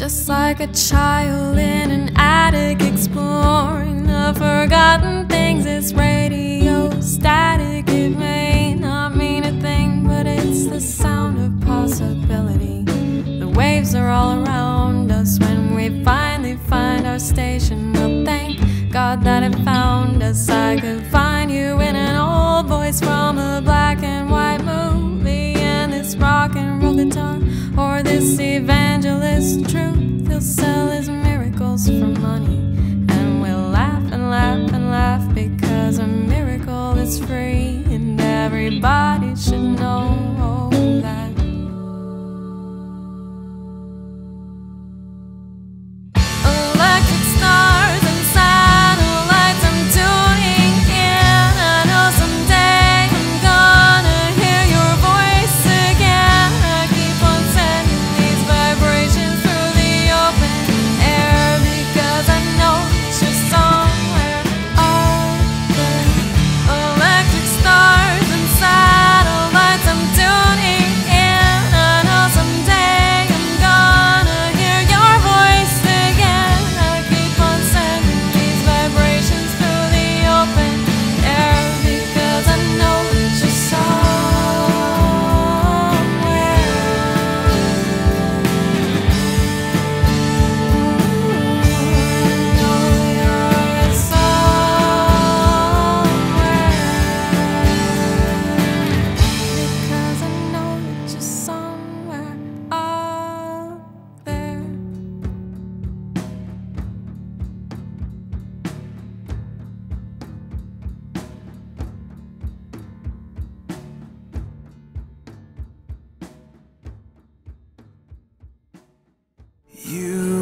Just like a child in an attic exploring the forgotten things. It's radio static. It may not mean a thing, but it's the sound of possibility. The waves are all around us. When we finally find our station, we'll thank God that it found us. I could find you in an old voice from a black and white movie, and this rock and roll guitar, or this evangelist truth. He'll sell his miracles for money, and we'll laugh and laugh and laugh, because a miracle is free, and everybody should know that. Electric stars and satellites, I'm tuning in. I know someday I'm gonna hear your voice again. I keep on sending these vibrations through the open air, because I know that you're somewhere out there. Electric stars and satellites, I'm tuning in. I know someday I'm gonna hear your voice again. I keep on sending these vibrations through the open air, because I know that you're somewhere. I know you're somewhere, because I know that you're somewhere out there. You